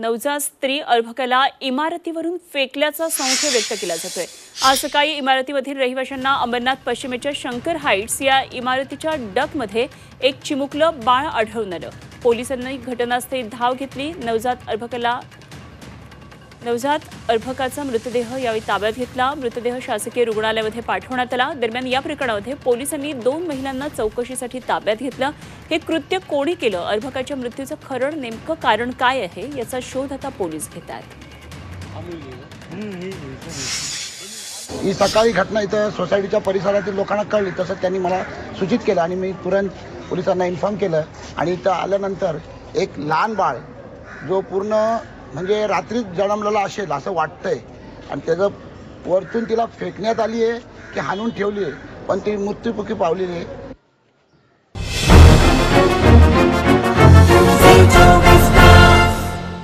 नवजात स्त्री अर्भकाला इमारतीवरून फेकल्याचा संशय व्यक्त केला जातोय। आज सकाळी इमारतीमधील रहिवाशांना अंबरनाथ पश्चिमेच्या शंकर हाइट्स या इमारतीच्या डकमध्ये एक चिमुकलं बाळ आढळून आलं। पोलिसांनी घटनास्थळी धाव घेतली। नवजात अर्भकाचा मृतदेह यावेळी ताब्यात घेतला। मृतदेह शासकीय रुग्णालयामध्ये पाठवण्यात आला। दरम्यान या प्रकरणामध्ये पोलिसांनी 2 महिलांना चौकशीसाठी ताब्यात घेतलं। हे कृत्य कोणी केलं, अर्भकाच्या मृत्यूचं खरं नेमकं कारण काय आहे याचा शोध आता पोलीस घेत आहेत। ही सकाळी घटना इथं सोसायटीच्या परिसरातील लोकांना कळली, तसं त्यांनी मला सूचित केलं आणि मी तुरंत पोलिसांना इन्फॉर्म केलं। आणि इथं आल्यानंतर एक लहान बाळ जो पूर्ण म्हणजे रात्रीच जन्मलेला असेल असं वाटतंय आणि त्याचं वरतून तिला फेकण्यात आली आहे की हाणून ठेवली आहे, पण ती मृत्युमुखी पावलेली आहे।